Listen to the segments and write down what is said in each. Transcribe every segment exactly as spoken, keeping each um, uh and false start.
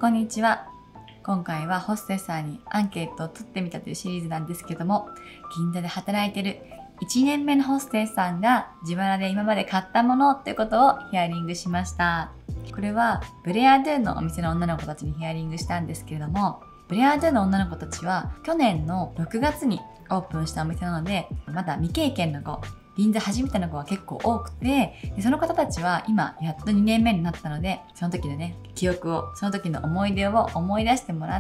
こんにちは。今回はホステスさんにアンケートを取ってみたというシリーズなんですけども、銀座で働いてるいちねんめのホステスさんが自腹で今まで買ったものということをヒアリングしました。これはブレアドゥのお店の女の子たちにヒアリングしたんですけれども、ブレアドゥの女の子たちは去年のろくがつにオープンしたお店なので、まだ未経験の子、銀座初めての子は結構多くて、でその方たちは今やっとにねんめになったので、その時のね、記憶を、その時の思い出を思い出してもらって、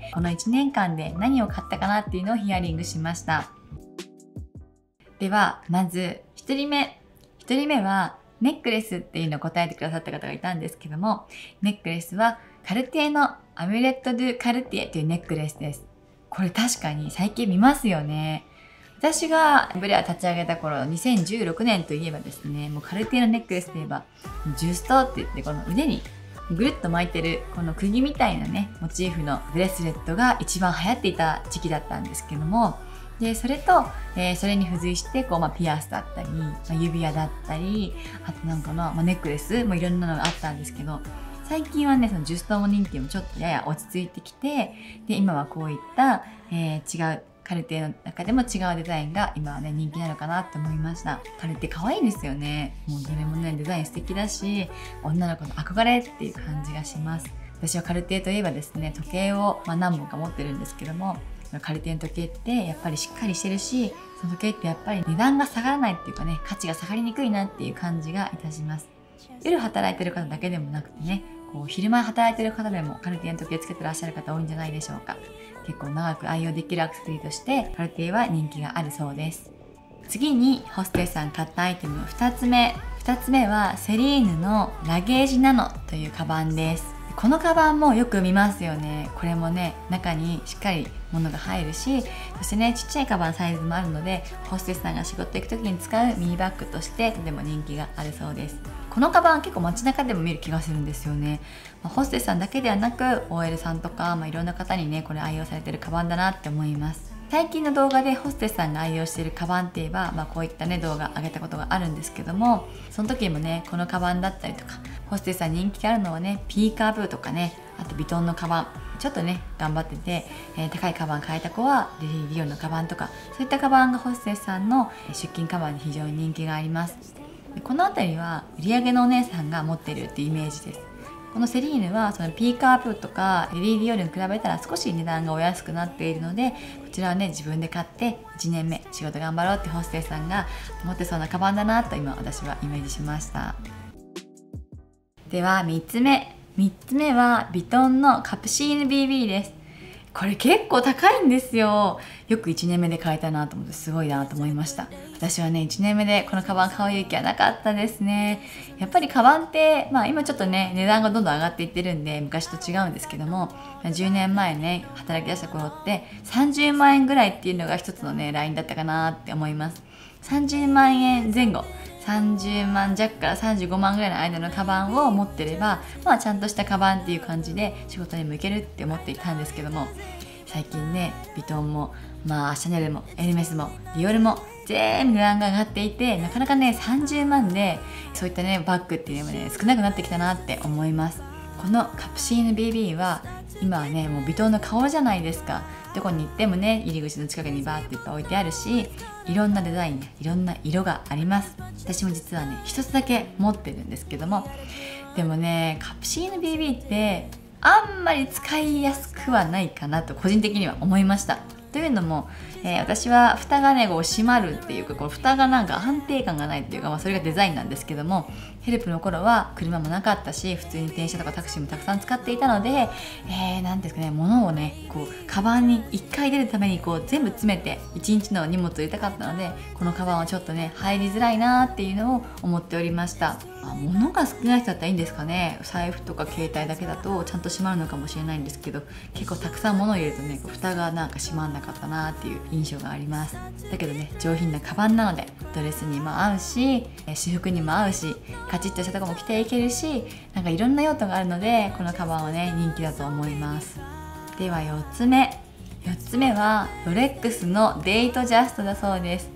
このいちねんかんで何を買ったかなっていうのをヒアリングしました。では、まずひとりめ。ひとりめはネックレスっていうのを答えてくださった方がいたんですけども、ネックレスはカルティエのアミュレット・ドゥ・カルティエというネックレスです。これ確かに最近見ますよね。私がブレア立ち上げた頃、にせんじゅうろくねんといえばですね、もうカルティエのネックレスといえば、ジュストって言ってこの腕にぐるっと巻いてるこの釘みたいなね、モチーフのブレスレットが一番流行っていた時期だったんですけども、で、それと、えー、それに付随して、こう、まあ、ピアスだったり、まあ、指輪だったり、あとなんかの、まあ、ネックレスもいろんなのがあったんですけど、最近はね、そのジュストも人気もちょっとやや落ち着いてきて、で、今はこういった、えー、違う、カルティエの中でも違うデザインが今はね、人気なのかなって思いました。カルティエ可愛いですよね。もうどれもね、デザイン素敵だし、女の子の憧れっていう感じがします。私はカルティエといえばですね、時計を、まあ、何本か持ってるんですけども、カルティエの時計ってやっぱりしっかりしてるし、その時計ってやっぱり値段が下がらないっていうかね、価値が下がりにくいなっていう感じがいたします。夜働いてる方だけでもなくてね、こう昼間働いてる方でもカルティエの時計つけてらっしゃる方多いんじゃないでしょうか。結構長く愛用できるアクセサリーとしてカルティエは人気があるそうです。次にホステスさん買ったアイテムふたつめ。ふたつめはセリーヌのラゲージナノというカバンです。このカバンもよく見ますよね。これもね、中にしっかり物が入るし、そしてね、ちっちゃいカバンサイズもあるので、ホステスさんが仕事行く時に使うミニバッグとしてとても人気があるそうです。このカバン結構街中でも見る気がするんですよね。まあ、ホステスさんだけではなく オーエル さんとか、まあ、いろんな方にね、これ愛用されてるカバンだなって思います。最近の動画でホステスさんが愛用しているカバンって言えば、まあ、こういったね動画上げたことがあるんですけども、その時にもね、このカバンだったりとか、ホステスさん人気があるのはね、ピーカーブーとかね、あとビトンのカバン、ちょっとね頑張ってて、えー、高いカバン買えた子はリリー・ディオンのカバンとか、そういったカバンがホステスさんの出勤カバンに非常に人気があります。でこの辺りは売上のお姉さんが持っているっていうイメージです。このセリーヌはそのピーカープとかリリー・ディオールに比べたら少し値段がお安くなっているので、こちらはね自分で買っていちねんめ仕事頑張ろうってホステスさんが持ってそうなカバンだなと今私はイメージしました。ではみっつめ。みっつめはビトンのカプシーヌ ビービー です。これ結構高いんですよ。よくいちねんめで買えたなと思ってすごいなと思いました。私はね、いちねんめでこのカバン買う勇気はなかったですね。やっぱりカバンって、まあ今ちょっとね、値段がどんどん上がっていってるんで、昔と違うんですけども、じゅうねんまえね、働き出した頃ってさんじゅうまんえんぐらいっていうのが一つのね、ラインだったかなって思います。さんじゅうまんえんぜん後。さんじゅうまん弱からさんじゅうごまんぐらいの間のカバンを持ってれば、まあちゃんとしたカバンっていう感じで仕事に向けるって思っていたんですけども、最近ね、ビトンも、まあシャネルもエルメスもディオールも全部値段が上がっていて、なかなかねさんじゅうまんでそういったねバッグっていうのもね少なくなってきたなって思います。このカプシーヌ ビービー は今はねもうビトンの顔じゃないですか。どこに行ってもね入り口の近くにバーっていっぱい置いてあるし、いろんなデザインやいろんな色があります。私も実はね一つだけ持ってるんですけども、でもねカプシーヌ ビービー ってあんまり使いやすくはないかなと個人的には思いました。というのも、えー、私は蓋がねこう閉まるっていうか、この蓋がなんか安定感がないっていうか、まあ、それがデザインなんですけども、ヘルプの頃は車もなかったし、普通に電車とかタクシーもたくさん使っていたので、えー、なんですかね、物をねこうカバンにいっかい出るためにこう全部詰めていちにちの荷物を入れたかったので、このカバンはちょっとね入りづらいなっていうのを思っておりました。まあ、物が少ない人だったらいいんですかね。財布とか携帯だけだとちゃんと閉まるのかもしれないんですけど、結構たくさん物を入れるとねこう蓋がなんか閉まんなかったなっていう印象があります。だけどね上品なカバンなのでドレスにも合うし、私服にも合うし、カチッとしたとこも着ていけるし、なんかいろんな用途があるので、このカバンはね人気だと思います。ではよっつめ。よっつめはロレックスのデイトジャストだそうです。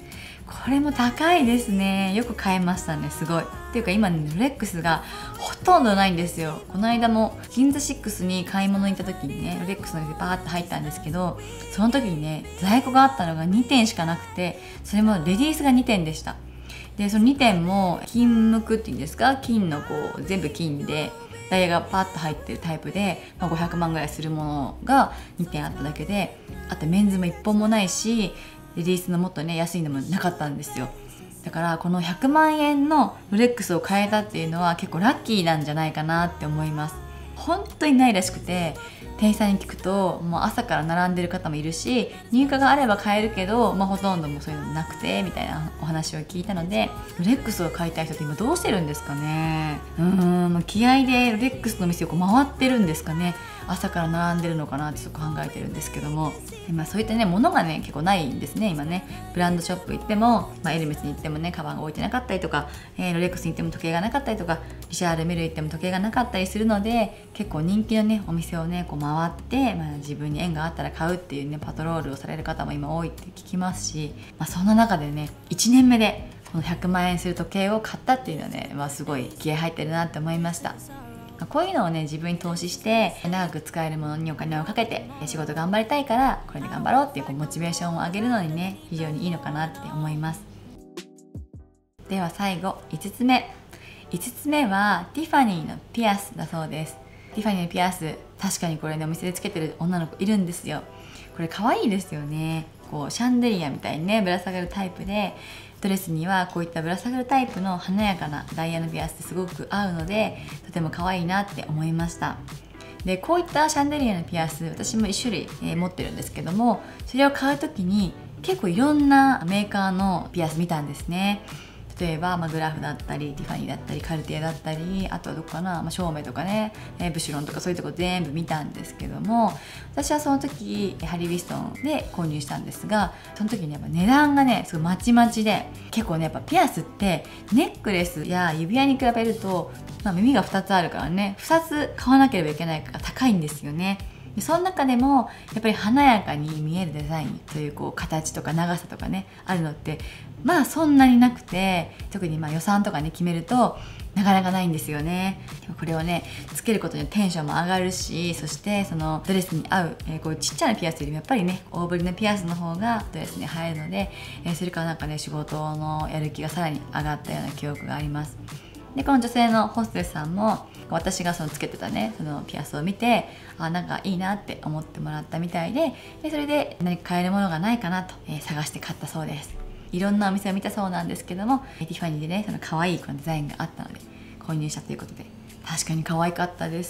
これも高いですね。よく買えましたね、すごい。っていうか今ね、ロレックスがほとんどないんですよ。この間も銀座シックスに買い物に行った時にね、ロレックスの店バーって入ったんですけど、その時にね、在庫があったのがにてんしかなくて、それもレディースがにてんでした。で、そのにてんも金無垢っていうんですか、金のこう全部金でダイヤがパッと入ってるタイプで、まあ、ごひゃくまんぐらいするものがにてんあっただけで、あとメンズもいっぽんもないし、レディースのもっとね安いのもなかったんですよ。だからこのひゃくまんえんのロレックスを買えたっていうのは結構ラッキーなんじゃないかなって思います。本当にないらしくて、店員さんに聞くともう朝から並んでる方もいるし、入荷があれば買えるけど、まあ、ほとんどもうそういうのなくてみたいなお話を聞いたので、ロレックスを買いたい人って今どうしてるんですかね。うーん、気合でロレックスの店をこう回ってるんですかね。朝から並んでるのかなってちょっと考えてるんですけども、まあ、そういったね物がね結構ないんですね今ね。ブランドショップ行っても、まあ、エルメスに行ってもねカバンが置いてなかったりとか、えー、ロレックスに行っても時計がなかったりとか、リシャールメル行っても時計がなかったりするので、結構人気のねお店をねこう回って、まあ、自分に縁があったら買うっていうねパトロールをされる方も今多いって聞きますし、まあ、そんな中でねいちねんめでこのひゃくまんえんする時計を買ったっていうのはね、まあ、すごい気合入ってるなって思いました。こういうのをね自分に投資して長く使えるものにお金をかけて仕事頑張りたいからこれで頑張ろうっていう、こうモチベーションを上げるのにね非常にいいのかなって思います。では最後いつつめいつつめはティファニーのピアスだそうです。ティファニーのピアス、確かにこれねお店でつけてる女の子いるんですよ。これ可愛いですよね。こうシャンデリアみたいにねぶら下がるタイプで、ドレスにはこういったぶら下がるタイプの華やかなダイヤのピアスってすごく合うので、とても可愛いなって思いました。でこういったシャンデリアのピアス、私もいち種類、えー、持ってるんですけども、それを買う時に結構いろんなメーカーのピアス見たんですね。例えば、まあ、グラフだったりティファニーだったりカルティエだったり、あとはどこかな、まあ、照明とかね、えー、ブシュロンとかそういうとこ全部見たんですけども、私はその時ハリー・ウィストンで購入したんですが、その時にやっぱ値段がねすごいまちまちで、結構ねやっぱピアスってネックレスや指輪に比べると、まあ、耳がふたつあるからねふたつ買わなければいけないから高いんですよね。でその中でもやっぱり華やかに見えるデザインというこう形とか長さとかねあるのってまあそんなになくて、特にまあ予算とかね決めるとなかなかないんですよね。でもこれをねつけることにテンションも上がるし、そしてそのドレスに合う、えー、こうちっちゃなピアスよりもやっぱりね大ぶりのピアスの方がドレスに映えるので、えー、それからなんかね仕事のやる気がさらに上がったような記憶があります。でこの女性のホステスさんも私がそのつけてたねそのピアスを見て、あなんかいいなって思ってもらったみたいで、でそれで何か買えるものがないかなと、えー、探して買ったそうです。いろんなお店を見たそうなんですけども、ティファニーでねその可愛いこのデザインがあったので購入したということで、確かに可愛かったです。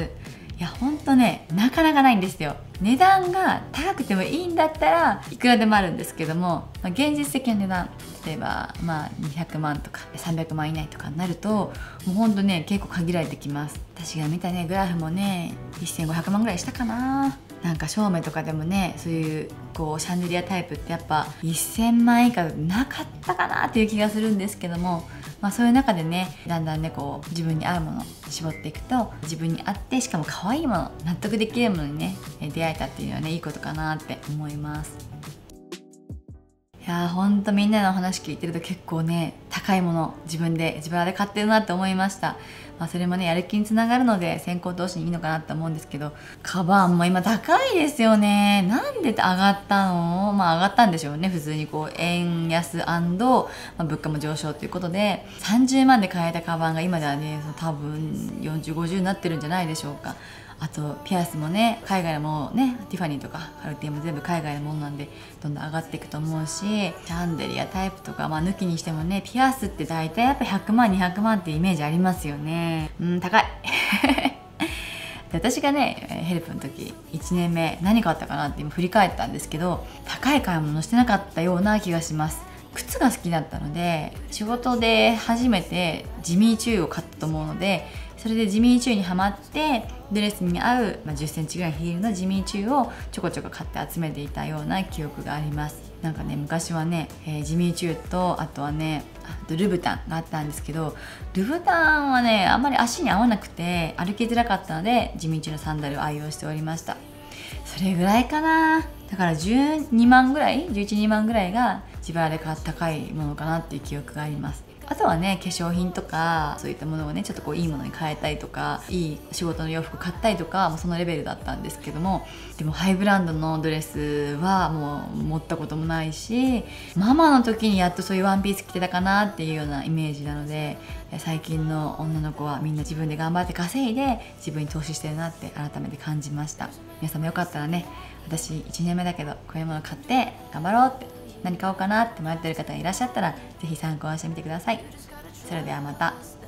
いやほんとねなかなかないんですよ。値段が高くてもいいんだったらいくらでもあるんですけども、まあ、現実的な値段、例えばまあにひゃくまんとかさんびゃくまん以内とかになるともうほんとね結構限られてきます。私が見たねグラフもねせんごひゃくまんぐらいしたかな。なんか照明とかでもねそういうこうシャンデリアタイプってやっぱせんまん以下なかったかなっていう気がするんですけども、まあ、そういう中でねだんだんねこう自分に合うものを絞っていくと、自分に合ってしかも可愛いもの、納得できるものにね出会えたっていうのはねいいことかなって思います。いやーほんとみんなの話聞いてると結構ね高いもの自分で自腹で買ってるなって思いました。まあ、それもねやる気につながるので先行投資にいいのかなって思うんですけど、カバンも今高いですよね。なんで上がったの？まあ上がったんでしょうね。普通にこう円安&、まあ、物価も上昇ということでさんじゅうまんで買えたカバンが今ではね多分よんじゅう、ごじゅうになってるんじゃないでしょうか。あとピアスもね海外のものね、ティファニーとかカルティエも全部海外のものなんでどんどん上がっていくと思うし、シャンデリアタイプとか、まあ、抜きにしてもねピアスって大体やっぱひゃくまんにひゃくまんっていうイメージありますよね。うん高いで私がねヘルプの時いちねんめ何買ったかなって今振り返ったんですけど、高い買い物してなかったような気がします。靴が好きだったので仕事で初めてジミーチューを買ったと思うので、それでジミーチューにはまってドレスに合う、まあ、じゅっセンチぐらいヒールのジミーチューをちょこちょこ買って集めていたような記憶があります。なんかね昔はね、えー、ジミーチューとあとはねあとルブタンがあったんですけど、ルブタンはねあんまり足に合わなくて歩きづらかったのでジミーチューのサンダルを愛用しておりました。 それぐらいかな。だからじゅうにまんぐらい、じゅういち、にまんぐらいが自腹で買った高いものかなっていう記憶があります。あとはね、化粧品とかそういったものをね、ちょっとこういいものに変えたりとか、いい仕事の洋服買ったりとか、もうそのレベルだったんですけども、でもハイブランドのドレスはもう持ったこともないし、ママの時にやっとそういうワンピース着てたかなっていうようなイメージなので、最近の女の子はみんな自分で頑張って稼いで自分に投資してるなって改めて感じました。皆さんもよかったらね、私いちねんめだけどこういうもの買って頑張ろうって、何買おうかなって迷ってる方がいらっしゃったら、ぜひ参考にしてみてください。それではまた。